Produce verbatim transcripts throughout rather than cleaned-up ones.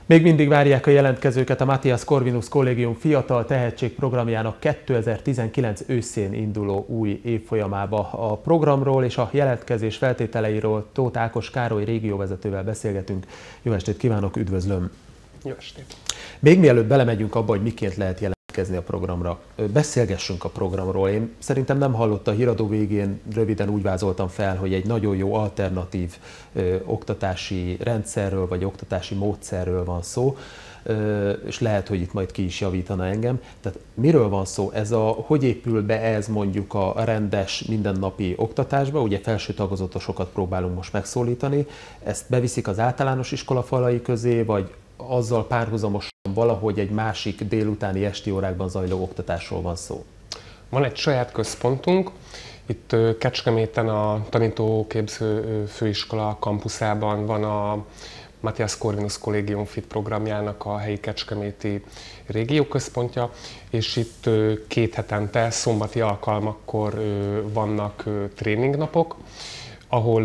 Még mindig várják a jelentkezőket a Matthias Corvinus Kollégium Fiatal Tehetség programjának kétezer-tizenkilenc őszén induló új évfolyamába. A programról és a jelentkezés feltételeiről Tóth Ákos Károly régióvezetővel beszélgetünk. Jó estét kívánok, üdvözlöm! Jó estét! Még mielőtt belemegyünk abba, hogy miként lehet jelentkezni a programra, beszélgessünk a programról. Én szerintem nem hallott a híradó végén, röviden úgy vázoltam fel, hogy egy nagyon jó alternatív ö, oktatási rendszerről vagy oktatási módszerről van szó, ö, és lehet, hogy itt majd ki is javítana engem. Tehát miről van szó? Ez a, hogy épül be ez mondjuk a rendes mindennapi oktatásba? Ugye felső tagozatosokat próbálunk most megszólítani. Ezt beviszik az általános iskola falai közé, vagy azzal párhuzamosan valahogy egy másik délutáni esti órákban zajló oktatásról van szó? Van egy saját központunk, itt Kecskeméten a Tanítóképző Főiskola kampuszában van a Matthias Corvinus Kollégium Fit programjának a helyi kecskeméti régióközpontja, és itt két hetente szombati alkalmakkor vannak tréningnapok, ahol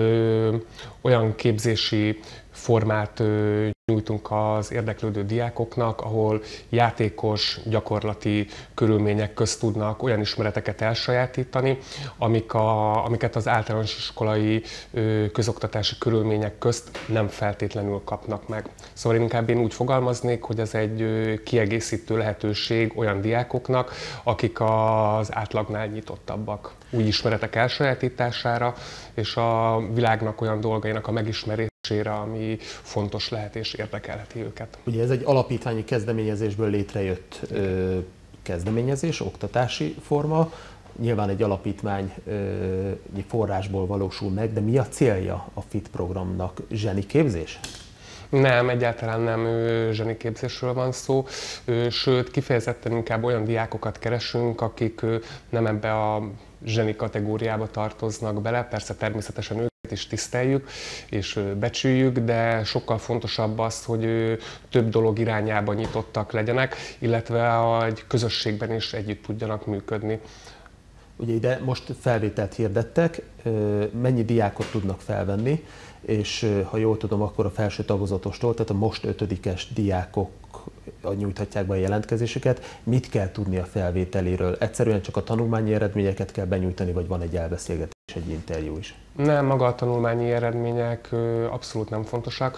olyan képzési formát nyújtunk az érdeklődő diákoknak, ahol játékos, gyakorlati körülmények közt tudnak olyan ismereteket elsajátítani, amik a, amiket az általános iskolai közoktatási körülmények közt nem feltétlenül kapnak meg. Szóval inkább én úgy fogalmaznék, hogy ez egy kiegészítő lehetőség olyan diákoknak, akik az átlagnál nyitottabbak új ismeretek elsajátítására, és a világnak olyan dolgainak a megismerésére, ami fontos lehet és érdekelheti őket. Ugye ez egy alapítványi kezdeményezésből létrejött ö, kezdeményezés, oktatási forma. Nyilván egy alapítvány ö, forrásból valósul meg, de mi a célja a FIT programnak? Zseniképzés? Nem, egyáltalán nem zseniképzésről van szó, sőt kifejezetten inkább olyan diákokat keresünk, akik nem ebbe a zseni kategóriába tartoznak bele, persze természetesen őket is tiszteljük és becsüljük, de sokkal fontosabb az, hogy több dolog irányába nyitottak legyenek, illetve egy közösségben is együtt tudjanak működni. Ugye ide most felvételt hirdettek, mennyi diákot tudnak felvenni, és ha jól tudom, akkor a felső tagozatostól, tehát a most ötödikes diákok nyújthatják be a jelentkezéseket. Mit kell tudni a felvételéről? Egyszerűen csak a tanulmányi eredményeket kell benyújtani, vagy van egy elbeszélgetés, egy interjú is? Nem, maga a tanulmányi eredmények abszolút nem fontosak.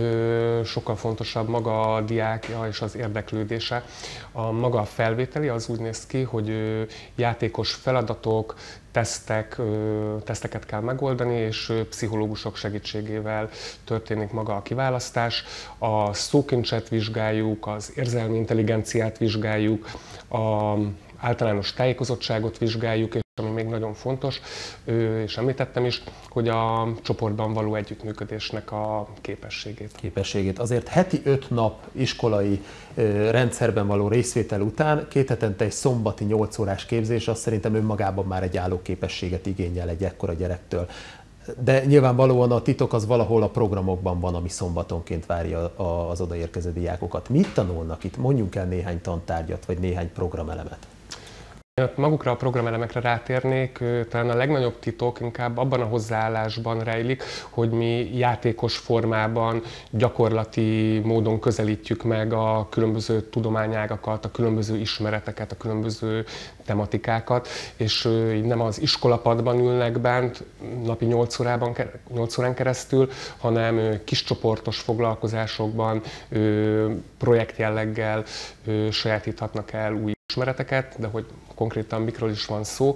Sokkal fontosabb maga a diákja és az érdeklődése. A maga a felvételi az úgy néz ki, hogy játékos feladatok, tesztek, teszteket kell megoldani, és pszichológusok segítségével történik maga a kiválasztás. A szókincset vizsgáljuk, az érzelmi intelligenciát vizsgáljuk, az általános tájékozottságot vizsgáljuk, és ami még nagyon fontos, és említettem is, hogy a csoportban való együttműködésnek a képességét. Képességét. Azért heti öt nap iskolai rendszerben való részvétel után két hetente egy szombati nyolc órás képzés, azt szerintem önmagában már egy állóképességet igényel egy ekkora gyerektől. De nyilvánvalóan a titok az valahol a programokban van, ami szombatonként várja az odaérkező diákokat. Mit tanulnak itt? Mondjunk el néhány tantárgyat, vagy néhány programelemet. Magukra a programelemekre rátérnék, talán a legnagyobb titok inkább abban a hozzáállásban rejlik, hogy mi játékos formában, gyakorlati módon közelítjük meg a különböző tudományágakat, a különböző ismereteket, a különböző tematikákat, és így nem az iskolapadban ülnek bent napi nyolc órában, nyolc órán keresztül, hanem kiscsoportos foglalkozásokban, projektjelleggel sajátíthatnak el új ismereteket, de hogy konkrétan mikről is van szó,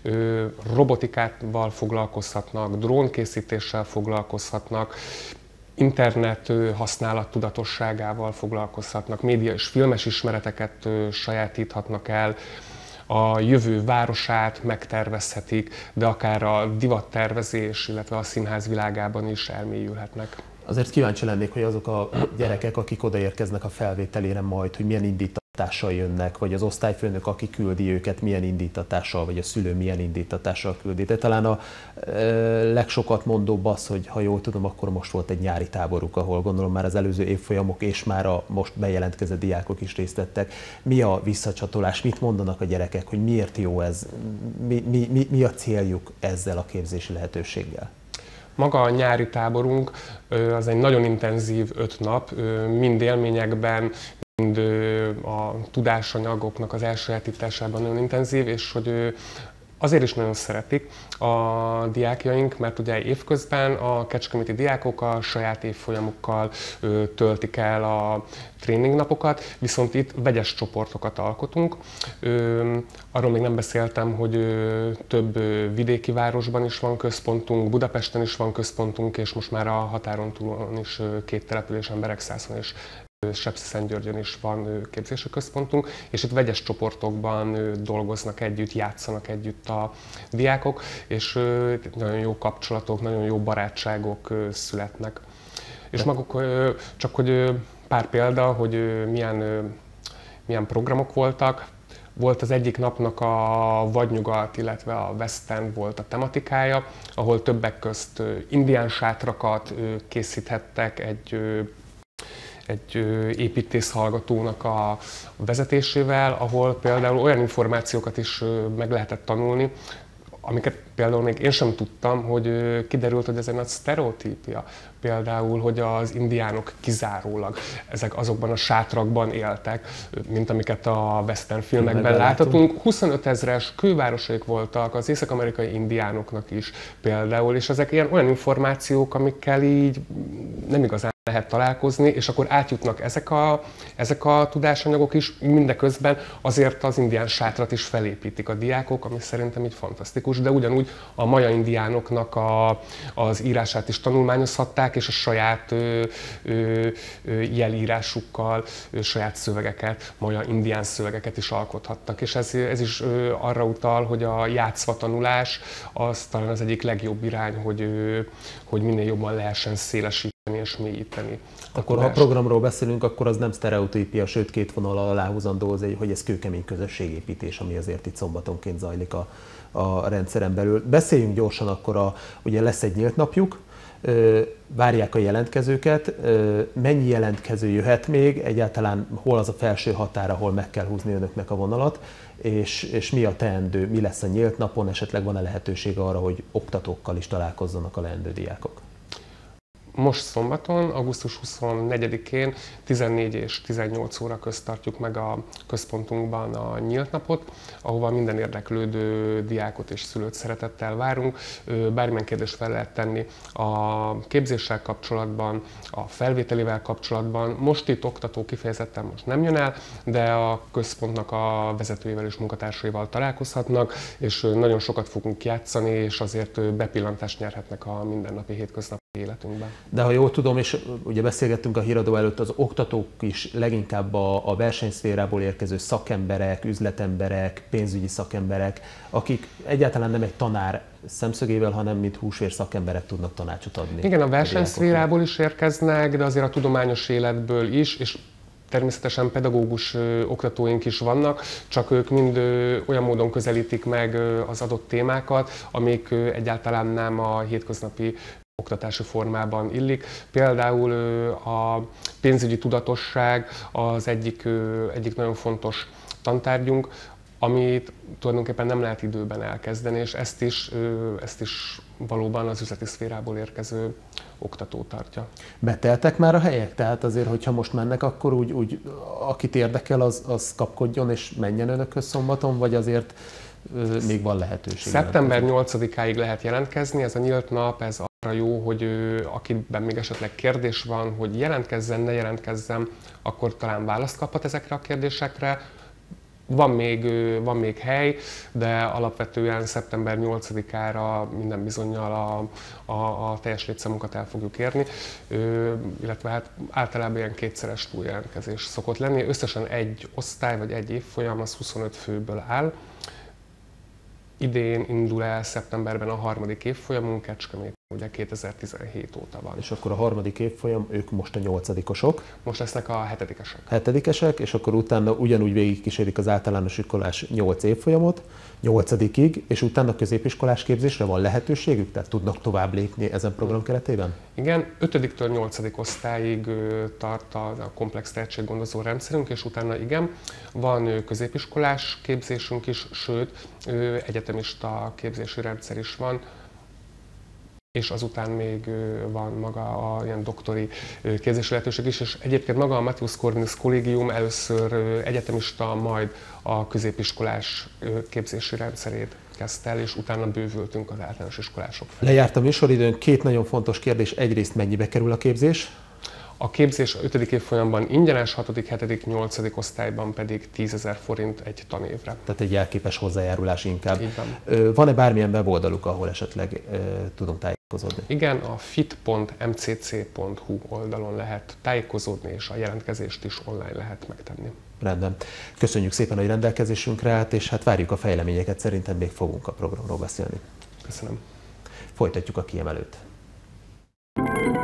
robotikával foglalkozhatnak, drónkészítéssel foglalkozhatnak, internet használat tudatosságával foglalkozhatnak, média és filmes ismereteket sajátíthatnak el, a jövő városát megtervezhetik, de akár a divattervezés, illetve a színház világában is elmélyülhetnek. Azért kíváncsi lennék, hogy azok a gyerekek, akik odaérkeznek a felvételére majd, hogy milyen indítatással jönnek, vagy az osztályfőnök, aki küldi őket, milyen indítatással, vagy a szülő milyen indítatással küldi. De talán a e, legsokat mondóbb az, hogy ha jól tudom, akkor most volt egy nyári táboruk, ahol gondolom már az előző évfolyamok és már a most bejelentkezett diákok is részt vettek. Mi a visszacsatolás? Mit mondanak a gyerekek, hogy miért jó ez? Mi, mi, mi, mi a céljuk ezzel a képzési lehetőséggel? Maga a nyári táborunk az egy nagyon intenzív öt nap, mind élményekben, mind a tudásanyagoknak az elsajátításában nagyon intenzív, és hogy azért is nagyon szeretik a diákjaink, mert ugye évközben a kecskeméti diákok a saját évfolyamukkal töltik el a tréningnapokat, viszont itt vegyes csoportokat alkotunk. Arról még nem beszéltem, hogy több vidéki városban is van központunk, Budapesten is van központunk, és most már a határon túlon is két településen, Beregszászon és Sepsiszentgyörgyön is van képzési központunk, és itt vegyes csoportokban dolgoznak együtt, játszanak együtt a diákok, és nagyon jó kapcsolatok, nagyon jó barátságok születnek. És maguk, csak hogy pár példa, hogy milyen, milyen programok voltak. Volt az egyik napnak a vadnyugat, illetve a West End volt a tematikája, ahol többek közt indián sátrakat készíthettek egy egy építész hallgatónak a vezetésével, ahol például olyan információkat is meg lehetett tanulni, amiket például még én sem tudtam, hogy kiderült, hogy ez egy nagy sztereotípia. Például, hogy az indiánok kizárólag ezek azokban a sátrakban éltek, mint amiket a western filmekben láthatunk. huszonöt ezres kővárosaik voltak az észak-amerikai indiánoknak is például, és ezek ilyen olyan információk, amikkel így nem igazán lehet találkozni, és akkor átjutnak ezek a, ezek a tudásanyagok is, mindeközben azért az indián sátrat is felépítik a diákok, ami szerintem így fantasztikus, de ugyanúgy a maja indiánoknak a, az írását is tanulmányozhatták, és a saját ö, ö, ö, jelírásukkal ö, saját szövegeket, maja indián szövegeket is alkothattak, és ez, ez is ö, arra utal, hogy a játszva tanulás az talán az egyik legjobb irány, hogy, ö, hogy minél jobban lehessen szélesíteni és mélyíteni. Akkor ha a programról beszélünk, akkor az nem sztereotípia, sőt két vonal aláhúzandó, hogy ez kőkemény közösségépítés, ami azért itt szombatonként zajlik a, a rendszeren belül. Beszéljünk gyorsan akkor, a, ugye lesz egy nyílt napjuk, várják a jelentkezőket, mennyi jelentkező jöhet még, egyáltalán hol az a felső határ, ahol meg kell húzni önöknek a vonalat, és, és mi a teendő, mi lesz a nyílt napon, esetleg van-e lehetőség arra, hogy oktatókkal is találkozzanak a leendő diákok? Most szombaton, augusztus huszonnegyedikén tizennégy és tizennyolc óra közt tartjuk meg a központunkban a nyílt napot, ahova minden érdeklődő diákot és szülőt szeretettel várunk. Bármilyen kérdést fel lehet tenni a képzéssel kapcsolatban, a felvételével kapcsolatban. Most itt oktató kifejezetten most nem jön el, de a központnak a vezetőivel és munkatársaival találkozhatnak, és nagyon sokat fogunk játszani, és azért bepillantást nyerhetnek a mindennapi hétköznapi életünkben. De ha jól tudom, és ugye beszélgettünk a híradó előtt, az oktatók is leginkább a, a versenyszférából érkező szakemberek, üzletemberek, pénzügyi szakemberek, akik egyáltalán nem egy tanár szemszögével, hanem mint húsvér szakemberek tudnak tanácsot adni. Igen, a versenyszférából is érkeznek, de azért a tudományos életből is, és természetesen pedagógus ö, oktatóink is vannak, csak ők mind ö, olyan módon közelítik meg ö, az adott témákat, amik ö, egyáltalán nem a hétköznapi oktatási formában illik. Például ö, a pénzügyi tudatosság az egyik, ö, egyik nagyon fontos tantárgyunk, amit tulajdonképpen nem lehet időben elkezdeni, és ezt is, ö, ezt is valóban az üzleti szférából érkező oktató tartja. Beteltek már a helyek? Tehát azért, hogyha most mennek, akkor úgy, úgy akit érdekel, az, az kapkodjon és menjen önökhöz szombaton, vagy azért ö, még van lehetőség? Szeptember nyolcadikáig lehet jelentkezni, ez a nyílt nap, ez arra jó, hogy ö, akiben még esetleg kérdés van, hogy jelentkezzen, ne jelentkezzen, akkor talán választ kaphat ezekre a kérdésekre. Van még, van még hely, de alapvetően szeptember nyolcadikára minden bizonnyal a, a, a teljes létszámunkat el fogjuk érni, Ö, illetve hát általában ilyen kétszeres túljelentkezés szokott lenni. Összesen egy osztály vagy egy évfolyam az huszonöt főből áll. Idén indul el szeptemberben a harmadik évfolyamunk, Kecskeméten ugye kétezer-tizenhét óta van. És akkor a harmadik évfolyam, ők most a nyolcadikosok. Most lesznek a hetedikesek. Hetedikesek, és akkor utána ugyanúgy végigkísérik az általános iskolás nyolc évfolyamot, nyolcadikig, és utána középiskolás képzésre van lehetőségük? Tehát tudnak tovább lépni ezen program keretében? Igen, ötödiktől nyolcadik osztályig tart a komplex tehetséggondozó rendszerünk, és utána igen, van középiskolás képzésünk is, sőt, egyetemista képzési rendszer is van. és azután még van maga a ilyen doktori képzési lehetőség is, és egyébként maga a Matthias Corvinus Kollégium először egyetemista, majd a középiskolás képzési rendszerét kezdte el, és utána bővültünk az általános iskolások felé. Lejárt a műsoridőn, két nagyon fontos kérdés. Egyrészt mennyibe kerül a képzés? A képzés ötödik évfolyamban ingyenes, hatodik, hetedik, nyolcadik osztályban pedig tízezer forint egy tanévre. Tehát egy jelképes hozzájárulás inkább. Így van. Van-e bármilyen weboldaluk, ahol esetleg e, tudunk tájékozódni? Igen, a fit pont m c c pont h u oldalon lehet tájékozódni, és a jelentkezést is online lehet megtenni. Rendben. Köszönjük szépen, hogy rendelkezésünkre állt, és hát várjuk a fejleményeket, szerintem még fogunk a programról beszélni. Köszönöm. Folytatjuk a kiemelőt.